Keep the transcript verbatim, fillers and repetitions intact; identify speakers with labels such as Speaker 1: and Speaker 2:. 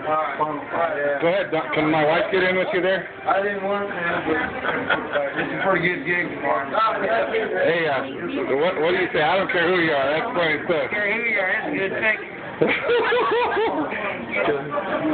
Speaker 1: Go ahead, Don. Can my wife get in with you there?
Speaker 2: I didn't want to, but it's a pretty good gig for him.
Speaker 1: Hey, uh, what, what do you say? I don't care who you are. That's funny stuff.
Speaker 2: I don't care who you are. That's a good thing.